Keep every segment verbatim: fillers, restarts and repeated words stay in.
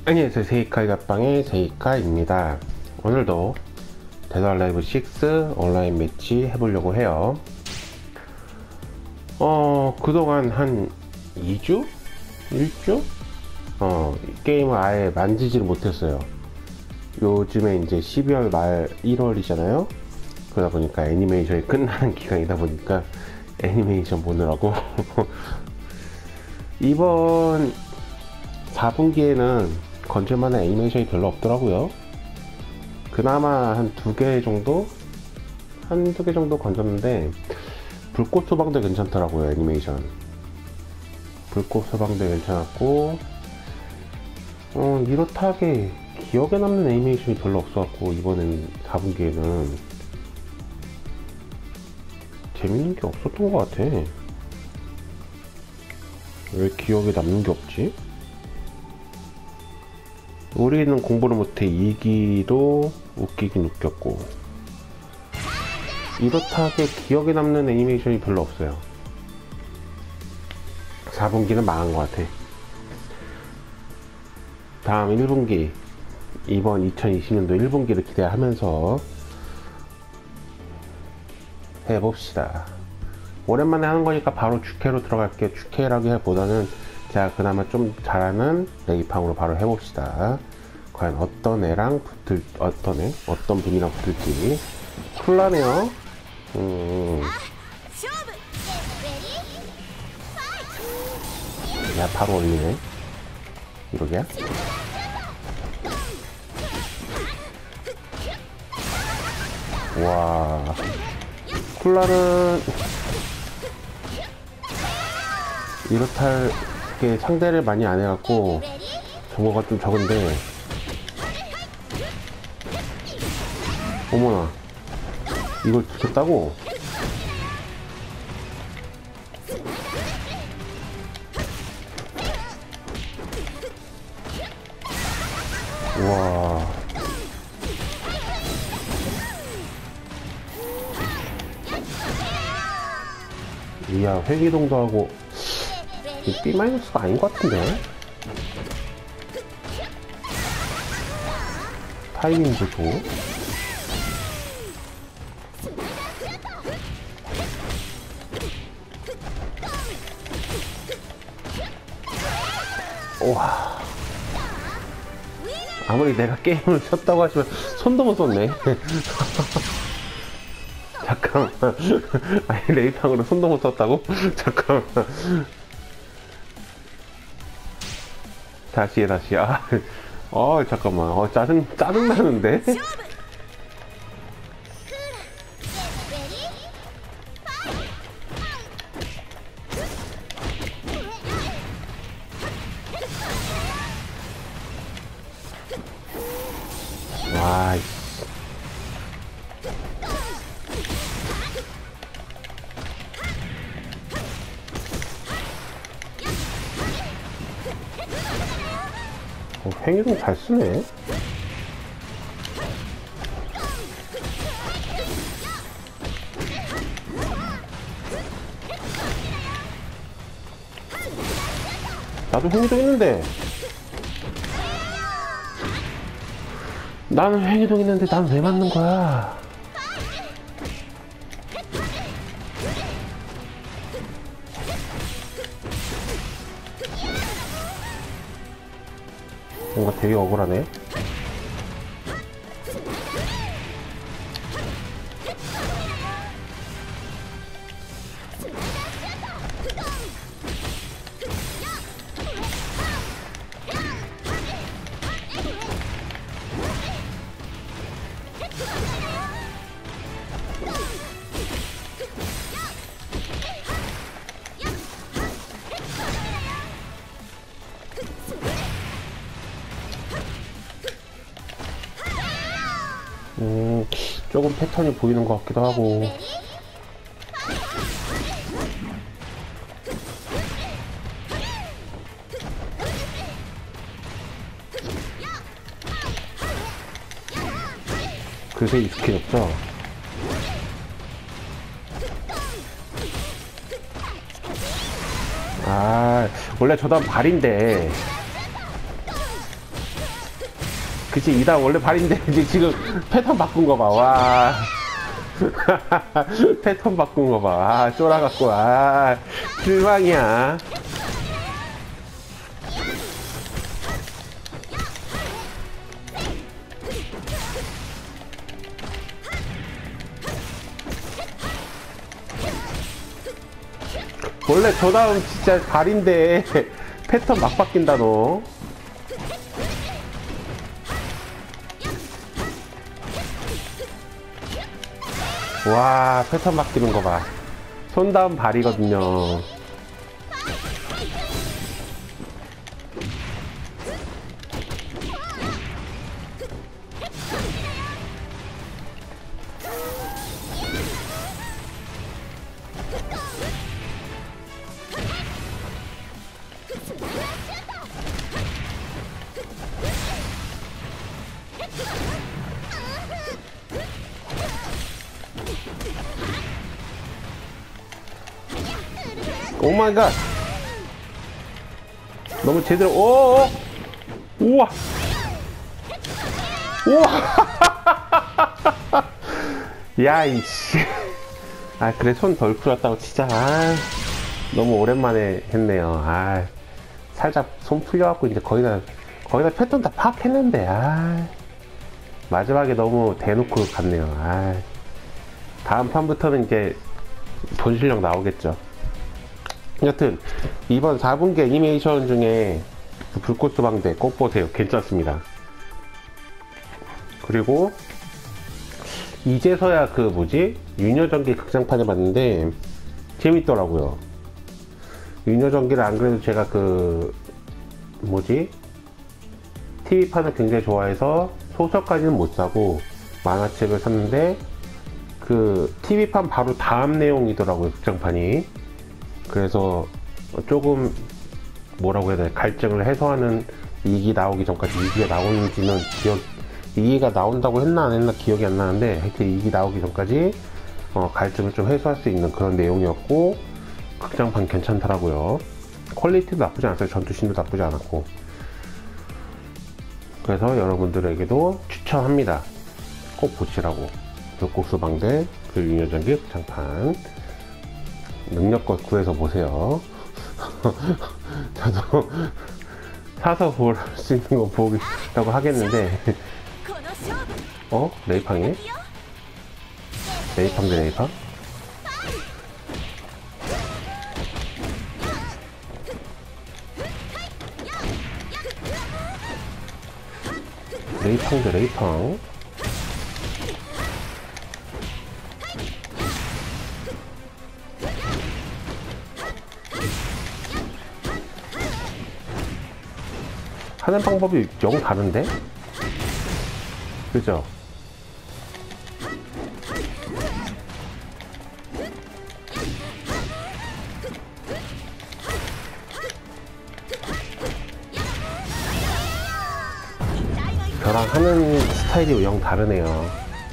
안녕하세요. 세이카이 갑방의 세이카입니다. 오늘도 데드 얼라이브 육 온라인 매치 해보려고 해요. 어 그동안 한 이 주? 일 주? 어 게임을 아예 만지지를 못했어요. 요즘에 이제 십이월 말 일월이잖아요. 그러다 보니까 애니메이션이 끝나는 기간이다 보니까 애니메이션 보느라고 이번 사 분기에는 건질만한 애니메이션이 별로 없더라고요. 그나마 한 두 개 정도? 한두 개 정도 건졌는데 불꽃 소방도 괜찮더라고요. 애니메이션 불꽃 소방도 괜찮았고, 어 이렇다하게 기억에 남는 애니메이션이 별로 없어갖고 이번엔 사 분기에는 재밌는 게 없었던 것 같아. 왜 기억에 남는 게 없지? 우리는 공부를 못해 이 기도 웃기긴 웃겼고, 이렇다하게 기억에 남는 애니메이션이 별로 없어요. 사 분기는 망한 것 같아. 다음 일 분기, 이번 이천이십 년도 일 분기를 기대하면서 해봅시다. 오랜만에 하는 거니까 바로 주캐로 들어갈게요. 주캐라기보다는 제가 그나마 좀 잘하는 레이팡으로 바로 해봅시다. 과연 어떤 애랑 붙을, 어떤 애? 어떤 분이랑 붙을지. 쿨라네요. 음. 야, 바로 올리네. 이러게야? 와. 쿨라는 이렇게 상대를 많이 안 해갖고 정보가 좀 적은데, 어머나, 이걸 죽였다고? 우와. 이야, 회기동도 하고 비 마이너스가 아닌 것 같은데? 타이밍도 좋고. 와, 아무리 내가 게임을 쳤다고 하지만 손도 못 썼네. 잠깐만. 아니, 레이팡으로 손도 못 썼다고? 잠깐만. 다시 해, 다시. 아, 어, 잠깐만. 어, 짜증, 짜증나는데? 와, 이씨. 어, 횡이동 잘 쓰네. 나도 횡이동 있는데. 나는 횡이동 있는데 난 왜 맞는 거야? 뭔가 되게 억울하네. 음, 조금 패턴이 보이는 것 같기도 하고. 그새 익숙해졌죠? 아, 원래 저도 발인데 그치, 이 단 원래 발인데 이제 지금 패턴 바꾼 거 봐. 와. 패턴 바꾼 거 봐. 아, 쫄아갖고. 아, 실망이야. 원래 저 다음 진짜 발인데 패턴 막 바뀐다 너. 와, 패턴 바뀌는 거 봐. 손 다음 발이거든요. 오마이갓. 너무 제대로. 오오. 우와. 우와. 야 이씨. 아 그래, 손 덜 풀었다고 진짜. 아, 너무 오랜만에 했네요. 아, 살짝 손 풀려갖고 이제 거의 다 거의 다 패턴 다 파악했는데. 아, 마지막에 너무 대놓고 갔네요. 아, 다음 판부터는 이제 본 실력 나오겠죠. 여튼 이번 사 분기 애니메이션 중에 그 불꽃 소방대 꼭 보세요. 괜찮습니다. 그리고 이제서야 그 뭐지, 유녀전기 극장판을 봤는데 재밌더라고요. 유녀전기를 안 그래도 제가 그 뭐지, 티비판을 굉장히 좋아해서 소설까지는 못 사고 만화책을 샀는데 그 티비판 바로 다음 내용이더라고요, 극장판이. 그래서 조금 뭐라고 해야 되나, 갈증을 해소하는, 이기 나오기 전까지, 이기가 나오는지는 기억, 이기가 나온다고 했나 안 했나 기억이 안 나는데, 하여튼 이기 나오기 전까지 어, 갈증을 좀 해소할 수 있는 그런 내용이었고, 극장판 괜찮더라고요. 퀄리티도 나쁘지 않았어요. 전투씬도 나쁘지 않았고. 그래서 여러분들에게도 추천합니다. 꼭 보시라고. 불꽃소방대 그 유녀전기 극장판 능력껏 구해서 보세요. 저도 사서 볼 수 있는 거 보겠다고 하겠는데. 어? 레이팡이네? 레이팡 대 레이팡? 레이팡 대 레이팡? 하는 방법이 영 다른데? 그죠? 저랑 하는 스타일이 영 다르네요.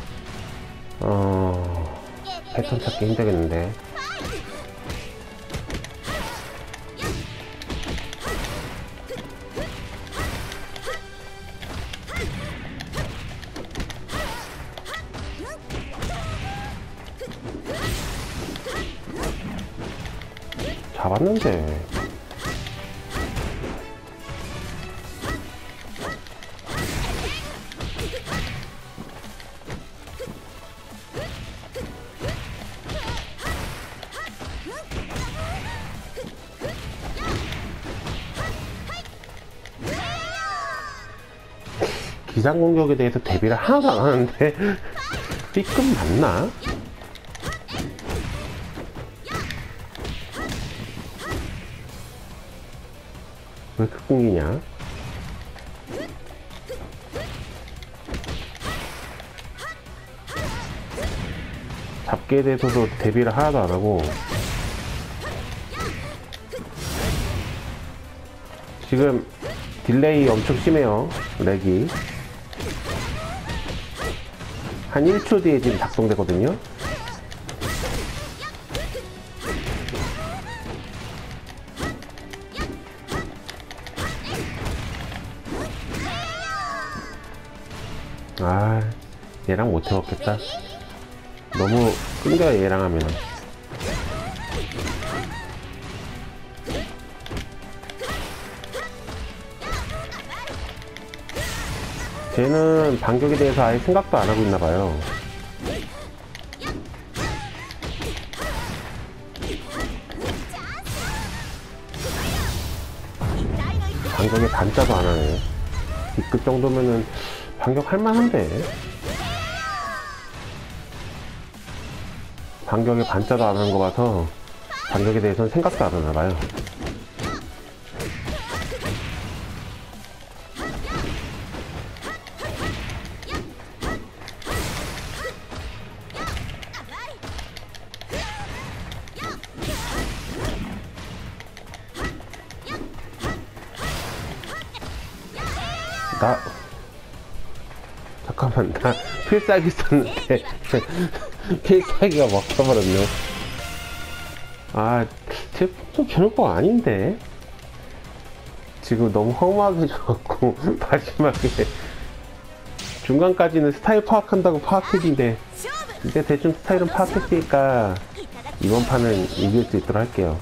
어... 패턴 찾기 힘들겠는데. 잡았는데. 기상공격에 대해서 대비를 하나도 안 하는데 B급 맞나? 왜 극공이냐? 잡기에 대해서도 대비를 하나도 안 하고, 지금 딜레이 엄청 심해요. 렉이 한 일 초 뒤에 지금 작동되거든요. 아, 얘랑 못 해먹겠다. 너무 끊겨요, 얘랑 하면. 쟤는 반격에 대해서 아예 생각도 안 하고 있나 봐요. 반격에 반자도 안 하네. B급 정도면은 반격할 만한데. 반격에 반자도 안 하는 거 봐서 반격에 대해서는 생각도 안 하나 봐요. 나 잠깐만, 나 필살기 썼는데 필살기가 먹혀버렸네. 아, 쟤좀 저럴 거 아닌데. 지금 너무 허무하게 줘갖고 마지막에 중간까지는 스타일 파악한다고 파악했는데 이제 대충 스타일은 파악했으니까 이번 판은 이길 수 있도록 할게요.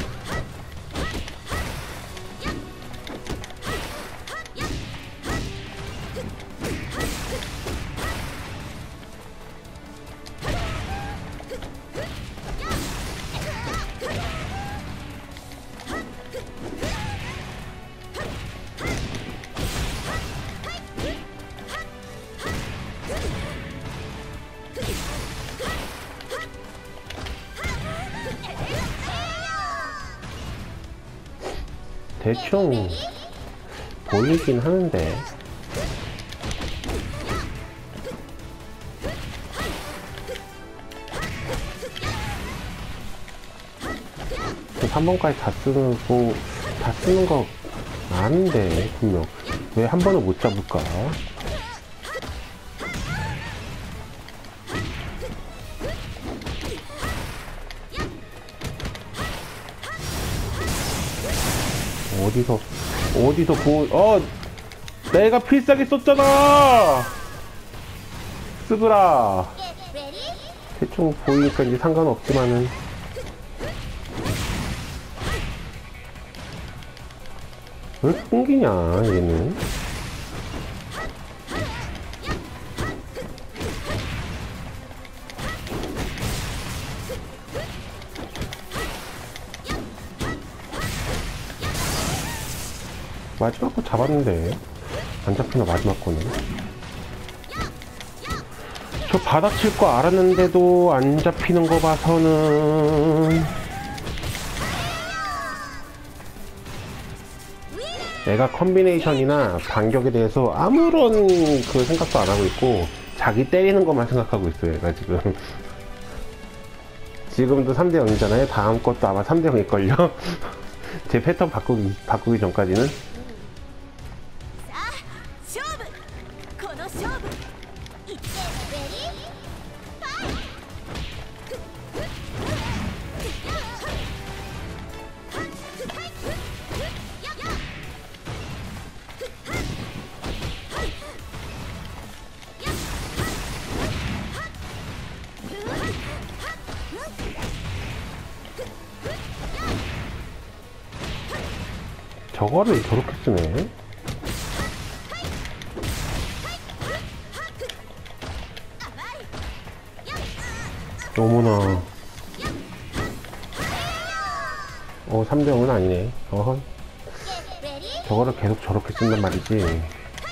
대충 보이긴 하는데 삼 번까지 다 쓰고 다 쓰는 거 아는데 분명 왜 한 번을 못 잡을까? 어디서 어디서 보 어 내가 필살기 썼잖아. 쓰그라. 대충 보이니까 이제 상관없지만은 왜 끊기냐 얘는. 마지막 거 잡았는데 안 잡히나 마지막 거는. 저 받아칠 거 알았는데도 안 잡히는 거 봐서는 애가 컨비네이션이나 반격에 대해서 아무런 그 생각도 안 하고 있고 자기 때리는 것만 생각하고 있어요. 얘가 지금 지금도 삼 대 영이잖아요 다음 것도 아마 삼 대 영일걸요. 제 패턴 바꾸기, 바꾸기 전까지는. 저거를 저렇게 쓰네. 어머나. 어, 삼 대 영은 아니네. 어허. 저거를 계속 저렇게 쓴단 말이지.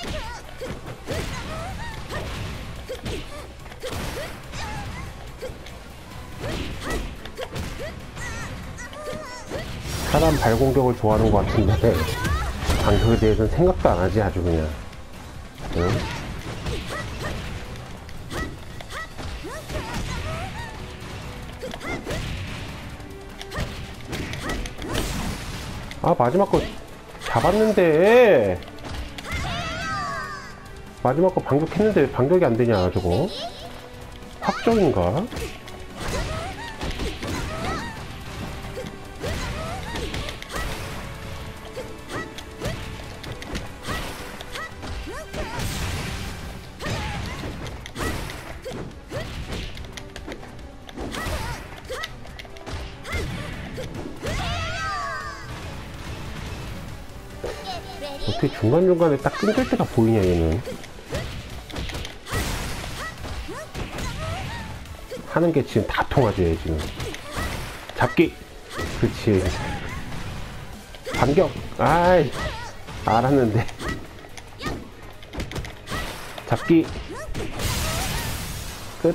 사람 발공격을 좋아하는 것 같은데 반격에 대해서는 생각도 안 하지 아주 그냥. 응? 아 마지막 거 잡았는데 마지막 거 반격했는데 왜 반격이 안 되냐 저거. 확정인가? 어떻게 중간중간에 딱 끊길 때가 보이냐 얘는. 하는 게 지금 다 통하죠 얘 지금. 잡기. 그렇지. 반격. 아이 알았는데. 잡기. 끝.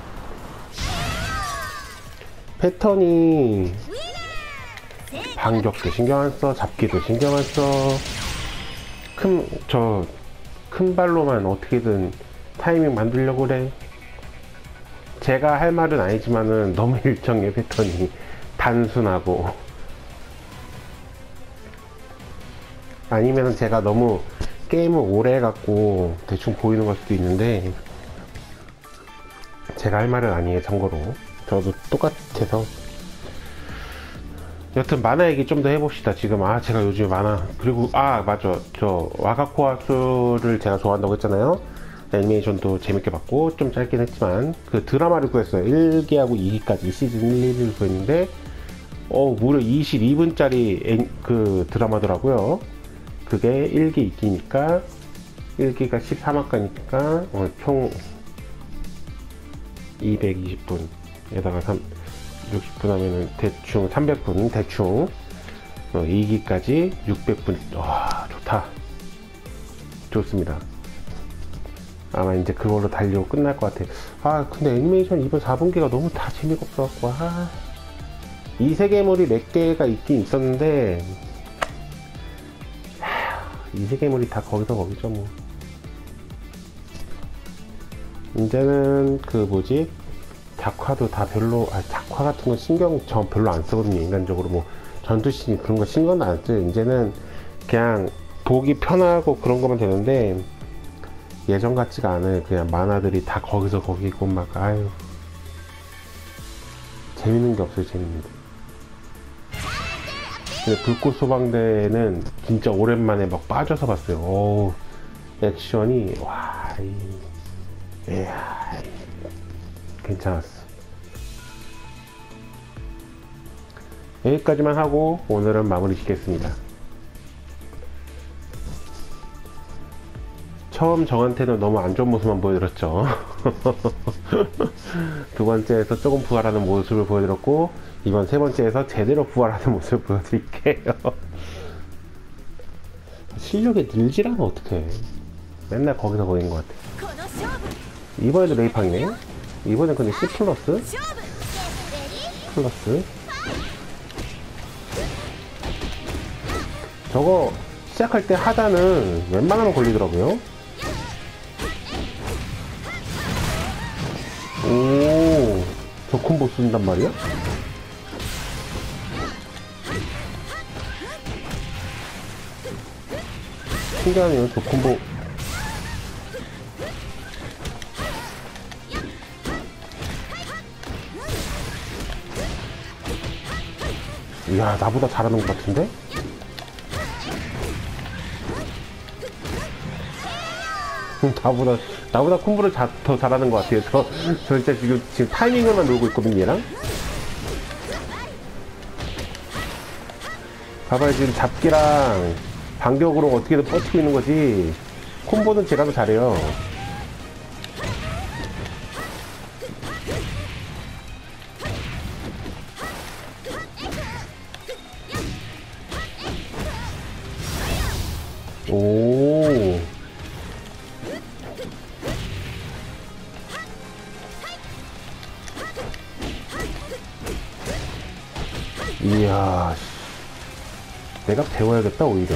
패턴이 반격도 신경 안 써, 잡기도 신경 안 써. 큰, 저, 큰 발로만 어떻게든 타이밍 만들려고 그래. 제가 할 말은 아니지만은 너무 일정해, 패턴이. 단순하고. 아니면 제가 너무 게임을 오래 해갖고 대충 보이는 걸 수도 있는데, 제가 할 말은 아니에요, 참고로. 저도 똑같아서. 여튼 만화 얘기 좀 더 해봅시다. 지금 아 제가 요즘에 만화, 그리고 아 맞아, 저 와가코아스를 제가 좋아한다고 했잖아요. 애니메이션도 재밌게 봤고 좀 짧긴 했지만 그 드라마를 구했어요. 일 기하고 이 기까지 시즌 일, 이를 구했는데 어 무려 이십이 분짜리 애, 그 드라마더라고요. 그게 일 기, 이 기니까 일 기가 십삼 화까니까 어, 총 이백이십 분에다가 삼 육십 분 하면은 대충 삼백 분, 대충 어, 이 기까지 육백 분. 와 좋다, 좋습니다. 아마 이제 그걸로 달리고 끝날 것 같아. 아 근데 애니메이션 이번 사 분기가 너무 다 재미가 없어갖고 아, 이 세계물이 몇 개가 있긴 있었는데 하, 이 세계물이 다 거기서 거기죠 뭐. 이제는 그 뭐지, 작화도 다 별로, 아, 작화 같은 거 신경 저 별로 안 쓰거든요. 인간적으로 뭐 전투씬 그런 거 신경도 안 써요. 이제는 그냥 보기 편하고 그런 거면 되는데 예전 같지가 않아요. 그냥 만화들이 다 거기서 거기고 막 아유 재밌는 게 없어요. 재밌는 게. 근데 불꽃 소방대는 진짜 오랜만에 막 빠져서 봤어요. 오, 액션이 와, 이, 이야, 괜찮았어. 여기까지만 하고 오늘은 마무리 짓겠습니다. 처음 저한테는 너무 안 좋은 모습만 보여드렸죠. 두 번째에서 조금 부활하는 모습을 보여드렸고 이번 세 번째에서 제대로 부활하는 모습을 보여드릴게요. 실력이 늘질 않아. 어떡해. 맨날 거기서 거긴 것 같아. 이번에도 레이팡이네. 이번엔 근데 C 플러스 플러스 저거 시작할 때 하단은 웬만하면 걸리더라고요. 오, 저 콤보 쓴단 말이야? 신기하네요, 저 콤보. 이야, 나보다 잘하는 것 같은데? 나보다, 나보다 콤보를 자, 더 잘하는 것 같아요. 저, 저 진짜 지금, 지금 타이밍을만 놀고 있거든요, 얘랑. 봐봐요, 지금 잡기랑 반격으로 어떻게든 버티고 있는 거지. 콤보는 제가 더 잘해요. 오. 이야, 내가 배워야겠다 오히려.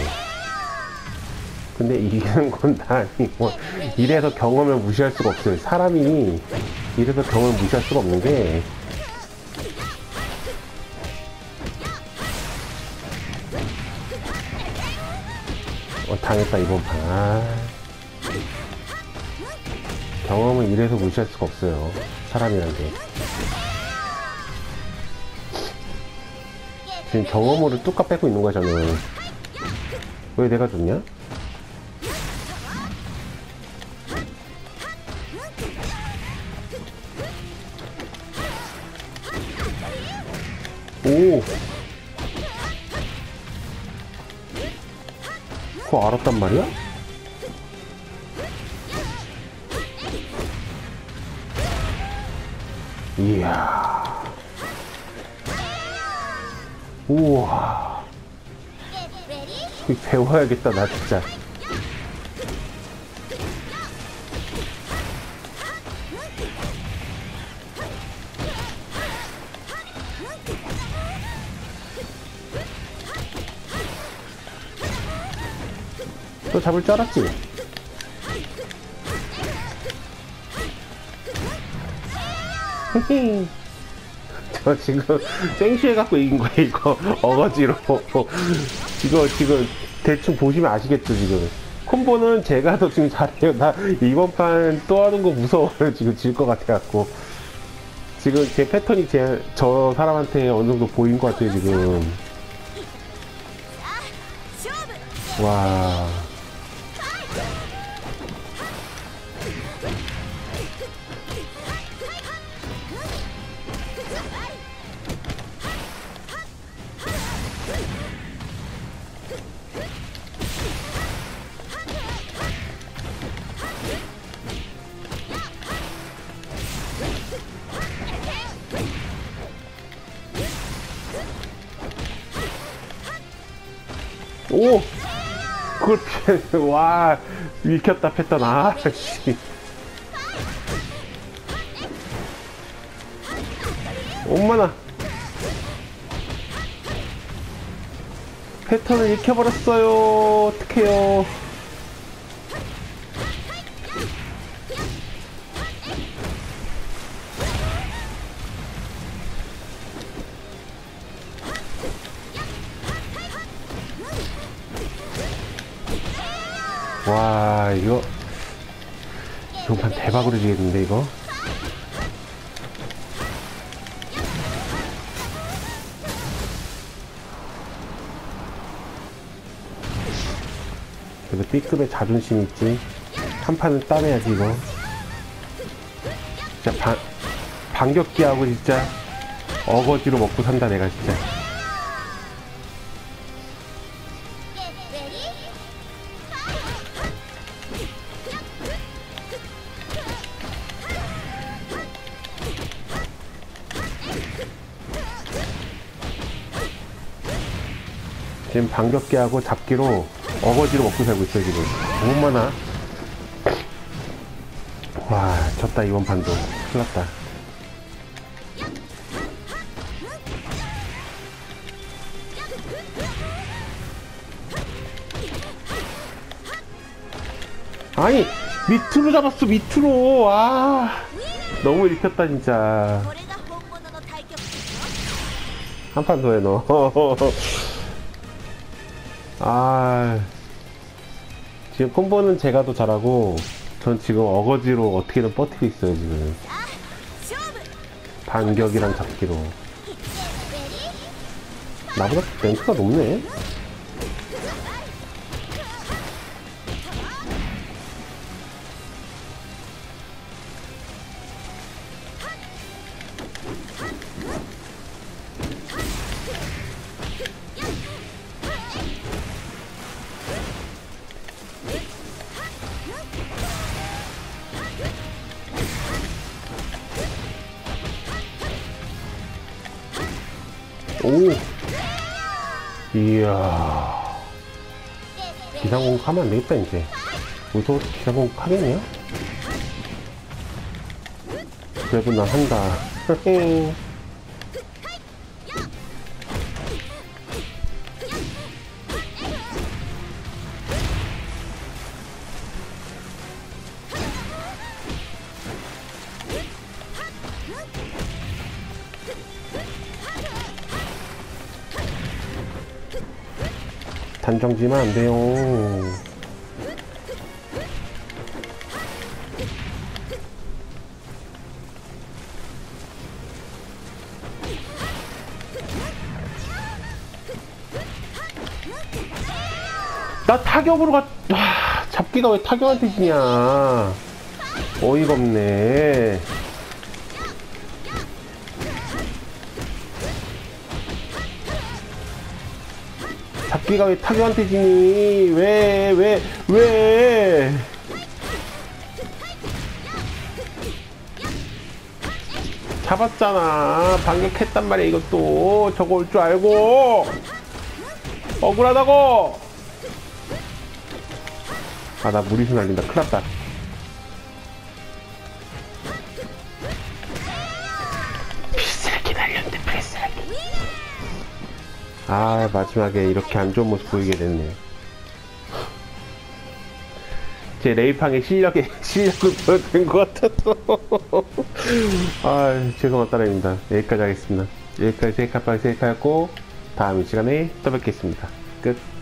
근데 이기는 건 다 아니고 이래서 경험을 무시할 수가 없어요. 사람이 이래서 경험을 무시할 수가 없는 게 어, 당했다 이번 판. 아, 경험은 이래서 무시할 수가 없어요. 사람이란 게. 지금 경험으로 뚝딱 빼고 있는 거야 저는. 왜 내가 줬냐? 오, 그거 알았단 말이야? 이야. 우와. 이거 배워야겠다, 나 진짜. 또 잡을 줄 알았지? 저 지금 생쉬해갖고 이긴 거야, 이거. 어거지로. 이거 지금 대충 보시면 아시겠죠, 지금. 콤보는 제가 더 지금 잘해요. 나 이번 판 또 하는 거 무서워요. 지금 질 것 같아갖고. 지금 제 패턴이 제, 저 사람한테 어느 정도 보인 것 같아요, 지금. 와. 오! 그걸 피해, 와, 밀켰다, 패턴, 아, 씨. 엄마나. 패턴을 익혀버렸어요. 어떡해요. 와, 이거 이번 대박으로 지겠는데 이거. 그래도 B급의 자존심 있지. 한 판은 따내야지 이거. 진짜 반, 반격기하고 진짜 어거지로 먹고 산다 내가 진짜. 지금 반격기하고 잡기로 어거지로 먹고 살고 있어요 지금. 너무 많아. 와, 졌다 이번 판도. 큰일났다. 아니 밑으로 잡았어, 밑으로. 아, 너무 읽혔다 진짜. 한 판 더 해 너. 아, 지금 콤보는 제가 더 잘하고 전 지금 어거지로 어떻게든 버티고 있어요 지금. 반격이랑 잡기로. 나보다 랭크가 높네. 오, 이야. 기상공격 하면 안 되겠다 이제. 우리도 기상공격 하겠냐? 그래도 난 한다. 단정지면 안 돼요. 나 타격으로 가. 와, 잡기가 왜 타격한테 지냐. 어이가 없네. 도끼가 왜 타교한테 지니? 왜, 왜, 왜? 잡았잖아. 반격했단 말이야, 이것도. 저거 올 줄 알고. 억울하다고. 아, 나 무리수 날린다. 큰일 났다. 비싸게 날렸는데, 비싸게. 아, 마지막에 이렇게 안 좋은 모습 보이게 됐네. 제 레이팡의 실력에, 실력을 보여드린 것 같았어. 아, 죄송한 따라입니다. 여기까지 하겠습니다. 여기까지 셀카빵 셀카였고, 다음 시간에 또 뵙겠습니다. 끝.